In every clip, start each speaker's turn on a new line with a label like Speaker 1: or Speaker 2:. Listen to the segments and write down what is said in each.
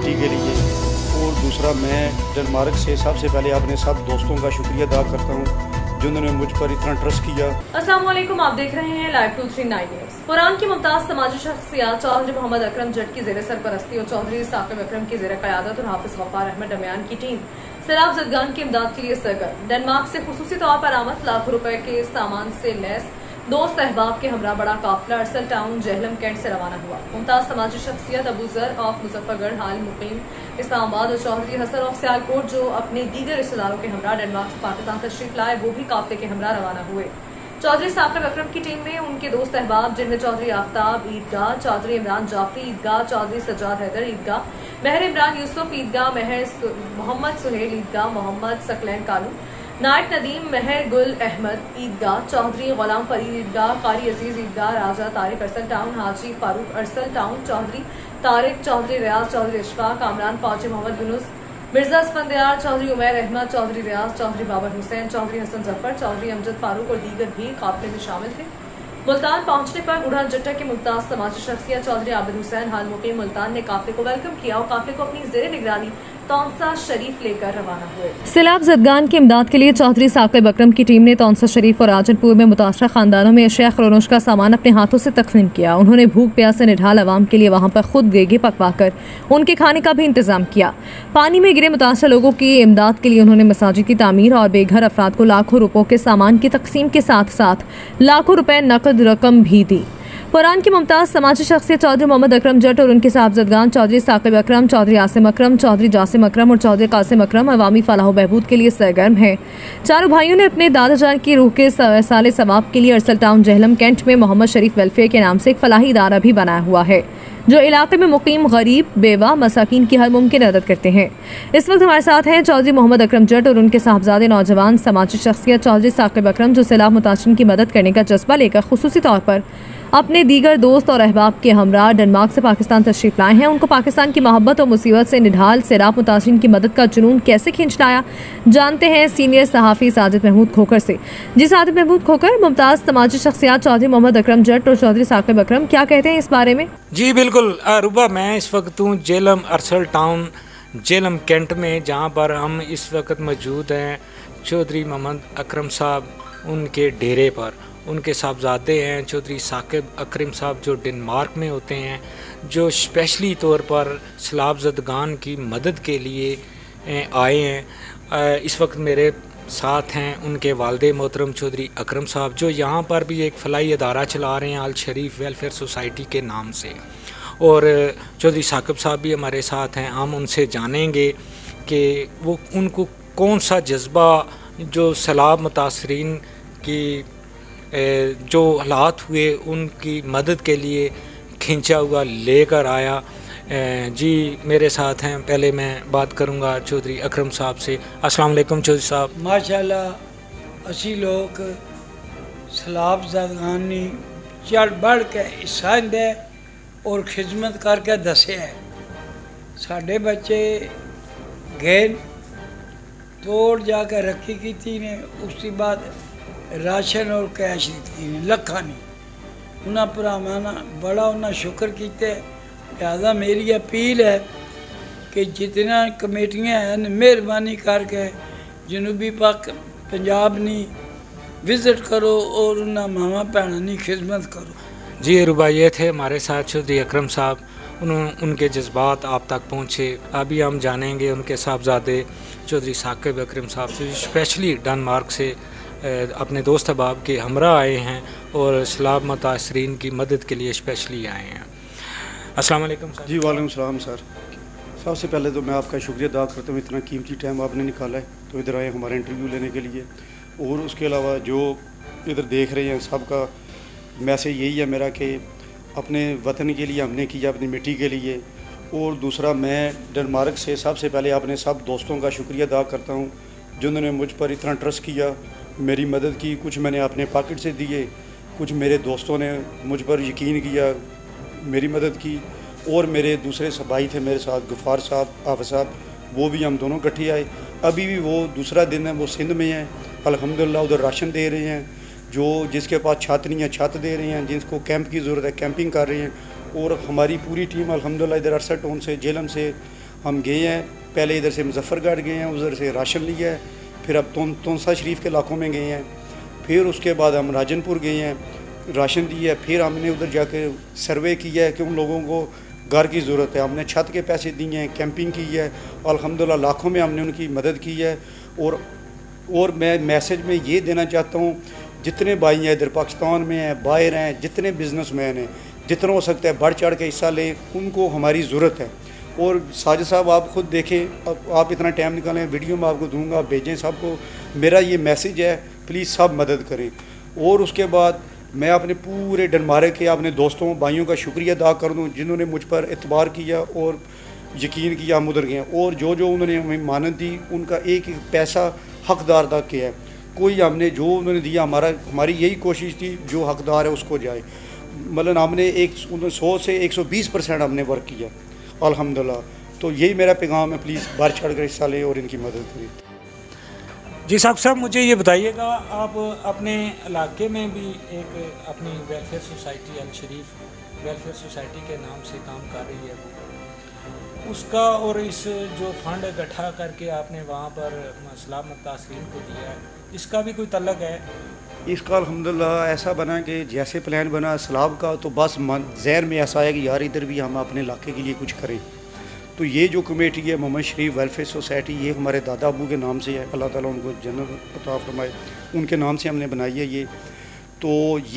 Speaker 1: मिट्टी के लिए, और दूसरा मैं डेनमार्क से सबसे पहले अपने सब दोस्तों का शुक्रिया अदा करता हूँ जिन्होंने मुझ पर इतना ट्रस्ट किया।
Speaker 2: अस्सलाम वालेकुम, आप देख रहे हैं लाइव 239 न्यूज। कुरान की मुमताज समाजी शख्सियत चौधरी मोहम्मद अकरम जट की जेर सरपरस्ती और चौधरी साकिब अकरम की जेर क़यादत और हाफिज गफ्फार अहमद डमियान की टीम सैलाब ज़दगान की इमदाद के लिए सरगर्म। डेनमार्क से खुसूसी तौर पर आमद लाखों रुपए के सामान से लैस दोस्त अहबाब के हमरा बड़ा काफिला अरसल टाउन जहलम कैंट से रवाना हुआ। मुमताज समाजी शख्सियत अबू जर ऑफ मुजफ्फरगढ़ हाल मुकीम इस्लामाबाद और चौधरी हसन ऑफ सियालकोट जो अपने दीगर रिश्तेदारों के हमरा डेनमार्क से पाकिस्तान तशरीफ लाए, वो भी काफिले के हमरा रवाना हुए। चौधरी साकिब अकरम की टीम में उनके दोस्त अहबाब जिनमें चौधरी आफ्ताब ईदगाह, चौधरी इमरान जाफरी ईदगाह, चौधरी सज्जाद हैदर ईदगाह, महर इमरान यूसुफ ईदगाह, महर मोहम्मद सुहेल ईदगाह, मोहम्मद सकलैन कालू, नायट नदीम, महर गुल अहमद ईदगाह, चौधरी गुलाम फरीद ईदगाह, कारी अजीज ईदगाह, राजा तारिक अरसल टाउन, हाजी फारूक अरसल टाउन, चौधरी तारिक, चौधरी रियाज, चौधरी इशफाक, कामरान फौजी, मोहम्मद यूनुस, मिर्जा अस्फंदियार, चौधरी उमैर अहमद, चौधरी रियाज, चौधरी बाबर हुसैन, चौधरी हसन जफर, चौधरी अमजद फारूक और दीगर भी काफिले में शामिल थे। मुल्तान पहुंचने पर बूढ़ा जट्टा के मुमताज समाजी शख्सियत चौधरी आबिद हुसैन हाल मुकीम मुल्तान ने काफिले को वेलकम किया और काफिले को अपनी जेर निगरानी तौंसा शरीफ लेकर रवाना हुए। सैलाब ज़दगान की इमदाद के लिए चौधरी साकिब अकरम की टीम ने तौंसा शरीफ और राजनपुर में मुतासरा खानदानों में अशिया खरोनोश का सामान अपने हाथों से तकसीम किया। उन्होंने भूख प्यास से निढाल आवाम के लिए वहाँ पर खुद गेगे पकवाकर उनके खाने का भी इंतजाम किया। पानी में गिरे मुतासरा लोगों की इमदाद के लिए उन्होंने मसाजिद की तामीर और बेघर अफराद को लाखों रुपयों के सामान की तकसीम के साथ साथ लाखों रुपए नकद रकम भी दी। कुरान की मुमताज समाजी शख्सियत चौधरी मोहम्मद अकरम जट और उनके साहबजादगान चौधरी साकिब अकरम, चौधरी आसिम अकरम, चौधरी जासिम अकरम और चौधरी कासिम अकरम अवामी फलाह बहबूद के लिए सरगर्म हैं। चारों भाइयों ने अपने दादा जान की रूह के साले सवाब के लिए अरसल टाउन जहलम कैंट में मोहम्मद शरीफ वेलफेयर के नाम से एक फलाही इदारा भी बनाया हुआ है जो इलाके में मुकीम गरीब, बेवा, मसाकीन की हर मुमकिन मदद करते हैं। इस वक्त हमारे साथ हैं चौधरी मोहम्मद अकरम जट और उनके साहबजादे नौजवान समाजी शख्सियत चौधरी साकिब अकरम जो सैलाब मुतासरीन की मदद करने का जज्बा लेकर खुसूसी तौर पर अपने दीगर दोस्त और अहबाब के हमरा डेनमार्क से पाकिस्तान तशरीफ लाए हैं। उनको पाकिस्तान की मोहब्बत और मुसीबत से निढाल सैलाब मुतासरीन की मदद का जुनून कैसे खींच लाया, जानते हैं सीनियर सहाफ़ी साजिद महमूद खोखर से। जी साजिद महमूद खोखर, मुमताज़ समाजी शख्सियत चौधरी मोहम्मद अकरम जट और चौधरी साकिब अकरम क्या कहते हैं इस बारे में?
Speaker 3: जी बिल्कुल रुबा, मैं इस वक्त हूँ जेलम अरसल टाउन जेलम कैंट में, जहाँ पर हम इस वक्त मौजूद हैं चौधरी मोहम्मद अकरम साहब उनके डेरे पर। उनके साहबजादे हैं चौधरी साकिब अकरम साहब जो डेनमार्क में होते हैं, जो स्पेशली तौर पर सैलाब ज़दगान की मदद के लिए आए हैं। इस वक्त मेरे साथ हैं उनके वालिद मोहतरम चौधरी अकरम साहब जो यहाँ पर भी एक फलाही अदारा चला रहे हैं अल शरीफ वेलफेयर सोसाइटी के नाम से, और चौधरी साकिब साहब भी हमारे साथ हैं। हम उनसे जानेंगे कि वो उनको कौन सा जज्बा जो सैलाब मुतासरीन की जो हालात हुए उनकी मदद के लिए खींचा हुआ लेकर आया। जी मेरे साथ हैं, पहले मैं बात करूंगा चौधरी अकरम साहब से। अस्सलाम वालेकुम चौधरी साहब।
Speaker 4: माशाल्लाह असी लोग सैलाब ज़दगानी चढ़ बढ़ के हिस्सा दे और खिदमत करके दसे है। साढ़े बच्चे गए तोड़ जाके रखी की ने, उसके बाद राशन और कैश दी ने लखा नहीं। उन्होंने भरावां बड़ा उन्हें शुक्र किया। लिहाजा मेरी अपील है कि जितना कमेटियाँ हैं मेहरबानी करके जनूबी पंजाब नी विज़िट करो और उन्हें मावा भैनों की खिदमत करो।
Speaker 3: जी रुबा, ये थे हमारे साथ चौधरी अकरम साहब, उनके जज्बात आप तक पहुँचे। अभी हम जानेंगे उनके साहबजादे चौधरी साकिब अकरम साहब से स्पेशली डेनमार्क से अपने दोस्त अहबाब के हमरा आए हैं और सैलाब मुतासरीन की मदद के लिए स्पेशली आए हैं। अस्सलाम वालेकुम सर।
Speaker 1: जी वालेकुम सलाम सर। सबसे पहले तो मैं आपका शुक्रिया अदा करता हूँ, इतना कीमती टाइम आपने निकाला है तो इधर आए हमारा इंटरव्यू लेने के लिए। और उसके अलावा जो इधर देख रहे हैं सबका मैसेज यही है मेरा कि अपने वतन के लिए हमने किया, अपनी मिट्टी के लिए। और दूसरा मैं डेनमार्क से सबसे पहले अपने सब दोस्तों का शुक्रिया अदा करता हूँ जिन्होंने मुझ पर इतना ट्रस्ट किया, मेरी मदद की। कुछ मैंने अपने पॉकेट से दिए, कुछ मेरे दोस्तों ने मुझ पर यकीन किया, मेरी मदद की। और मेरे दूसरे भाई थे मेरे साथ गफ्फार साहब, हाफिज साहब, वो भी हम दोनों इकट्ठे आए। अभी भी वो दूसरा दिन है, वो सिंध में हैं अल्हम्दुलिल्लाह, उधर राशन दे रहे हैं। जो जिसके पास छत नहीं है छत दे रहे हैं, जिसको कैंप की ज़रूरत है कैंपिंग कर रहे हैं। और हमारी पूरी टीम अल्हम्दुलिल्लाह इधर अरसल टाउन से जेलम से हम गए हैं, पहले इधर से मुजफ्फरगढ़ गए हैं, उधर से राशन लिया है, फिर अब तोनसा शरीफ के इलाकों में गए हैं, फिर उसके बाद हम राजनपुर गए हैं, राशन दिया है, फिर हमने उधर जाके सर्वे किया है कि उन लोगों को घर की ज़रूरत है, हमने छत के पैसे दिए हैं, कैंपिंग की है, अल्हम्दुलिल्लाह लाखों में हमने उनकी मदद की है। और मैं मैसेज में ये देना चाहता हूँ, जितने भाई हैं इधर पाकिस्तान में हैं, बाहर हैं, जितने बिजनेसमैन हैं, जितना हो सकता है बढ़ चढ़ के हिस्सा लें, उनको हमारी ज़रूरत है। और साजिद साहब आप ख़ुद देखें, आप इतना टाइम निकालें, वीडियो में आपको दूंगा, आप भेजें सबको, मेरा ये मैसेज है, प्लीज़ सब मदद करें। और उसके बाद मैं अपने पूरे डनमार्क के अपने दोस्तों भाइयों का शुक्रिया अदा कर दूँ जिन्होंने मुझ पर एतबार किया और यकीन किया, हम उधर गए और जो जो उन्होंने हमें मानत दी उनका एक एक पैसा हकदार अदा किया है। कोई हमने जो उन्होंने दिया, हमारी यही कोशिश थी जो हकदार है उसको जाए। मतलब हमने 100 से 120% हमने वर्क किया अल्हम्दुलिल्लाह। तो यही मेरा पैगाम है, प्लीज़ बढ़ चढ़ कर हिस्सा लें और इनकी मदद करें।
Speaker 3: जी साहब मुझे ये बताइएगा, आप अपने इलाके में भी एक अपनी welfare society Al Sharif welfare society के नाम से काम कर रही है, उसका और इस जो फंड इकट्ठा करके आपने वहाँ पर सलामत तासीन को दिया है, इसका भी कोई तल्लक है?
Speaker 1: इसका अल्हम्दुलिल्लाह ऐसा बना कि जैसे प्लान बना सलाब का, तो बस ज़हन में ऐसा है कि यार इधर भी हम अपने इलाके के लिए कुछ करें। तो ये जो कमेटी है मोहम्मद शरीफ वेलफेयर सोसाइटी, ये हमारे दादा अबू के नाम से है, अल्लाह ताला उनको जन्नत अता फरमाए, उनके नाम से हमने बनाई है ये। तो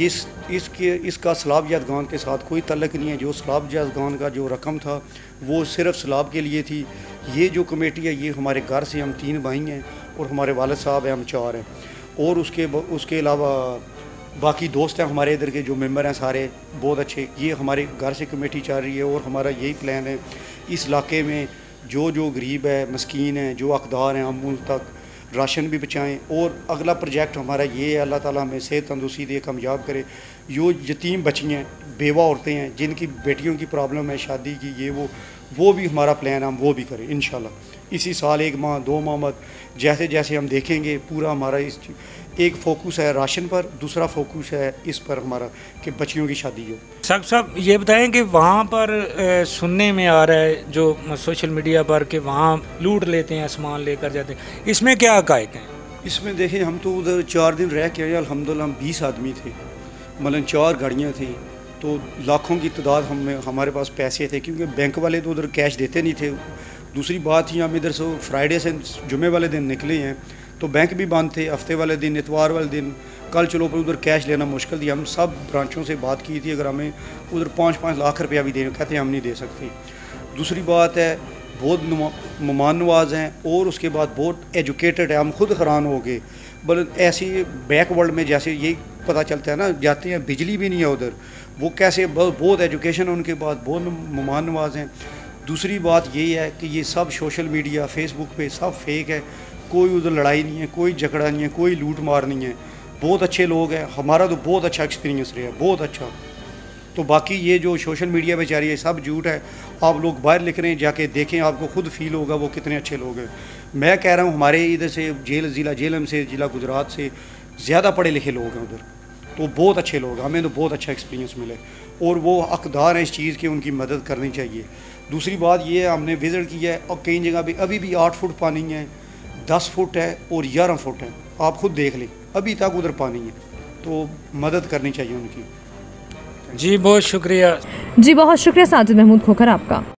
Speaker 1: इसका सलाब यादगान के साथ कोई तल्लक नहीं है। जो सलाब यादगान का जो रकम था वो सिर्फ सलाब के लिए थी। ये जो कमेटी है ये हमारे घर से हम 3 भाई हैं और हमारे वालिद साहब हैं, हम 4 हैं। और उसके अलावा बाकी दोस्त हैं हमारे इधर के जो मेंबर हैं सारे बहुत अच्छे। ये हमारे घर से कमेटी चल रही है और हमारा यही प्लान है इस इलाके में जो गरीब है, मस्कीन है, जो हकदार हैं, हम उन तक राशन भी पहुँचाएँ। और अगला प्रोजेक्ट हमारा ये है, अल्लाह ताला हमें सेहत तंदुरुस्ती दे, कामयाब करे। जो यतीम बच्चियाँ हैं, बेवा औरतें हैं, जिनकी बेटियों की प्रॉब्लम है शादी की, ये वो भी हमारा प्लान है, हम वो भी करें इंशाल्लाह। इसी साल 1 माह 2 माह मत जैसे जैसे हम देखेंगे, पूरा हमारा एक फोकस है राशन पर, दूसरा फोकस है इस पर हमारा कि बच्चियों की शादी हो।
Speaker 3: साहब ये बताएं कि वहाँ पर सुनने में आ रहा है जो सोशल मीडिया पर कि वहाँ लूट लेते हैं, सामान लेकर जाते हैं, इसमें क्या हक़ाइक़ हैं?
Speaker 1: इसमें देखें, हम तो उधर 4 दिन रह के आए, अल्हम्दुलिल्लाह हम 20 आदमी थे, मतलब 4 गाड़ियाँ थी, तो लाखों की तादाद हमारे पास पैसे थे, क्योंकि बैंक वाले तो उधर कैश देते नहीं थे। दूसरी बात ही हम इधर से फ्राइडे से जुमे वाले दिन निकले हैं तो बैंक भी बंद थे, हफ्ते वाले दिन, इतवार वाले दिन, कल चलो पर उधर कैश लेना मुश्किल थी। हम सब ब्रांचों से बात की थी, अगर हमें उधर 5-5 लाख रुपया भी दें, कहते हैं हम नहीं दे सकते। दूसरी बात है बहुत मेहमान नवाज हैं और उसके बाद बहुत एजुकेटेड है, हम खुद हैरान हो गए। बल्कि ऐसी बैक वर्ल्ड में जैसे यही पता चलता है ना, जाते हैं बिजली भी नहीं है उधर, वो कैसे बहुत एजुकेशन है उनके पास, बहुत मेहमान नवाज हैं। दूसरी बात यही है कि ये सब सोशल मीडिया फेसबुक पे सब फेक है, कोई उधर लड़ाई नहीं है, कोई झगड़ा नहीं है, कोई लूट मार नहीं है, बहुत अच्छे लोग हैं। हमारा तो बहुत अच्छा एक्सपीरियंस रहा, बहुत अच्छा। तो बाकी ये जो सोशल मीडिया पे जा रही है सब झूठ है, आप लोग बाहर लिख रहे हैं, जाके देखें, आपको खुद फील होगा वो कितने अच्छे लोग हैं। मैं कह रहा हूँ हमारे इधर से ज़िला जेलम से, ज़िला गुजरात से ज़्यादा पढ़े लिखे लोग हैं उधर, तो बहुत अच्छे लोग, हमें तो बहुत अच्छा एक्सपीरियंस मिले और वो हकदार हैं इस चीज़ की, उनकी मदद करनी चाहिए। दूसरी बात ये है, हमने विज़िट किया है और कई जगह पे अभी भी 8 फुट पानी है, 10 फुट है और 11 फुट है, आप खुद देख लें, अभी तक उधर पानी है, तो मदद करनी चाहिए उनकी।
Speaker 3: जी बहुत शुक्रिया।
Speaker 2: जी बहुत शुक्रिया साजिद महमूद खोखर आपका।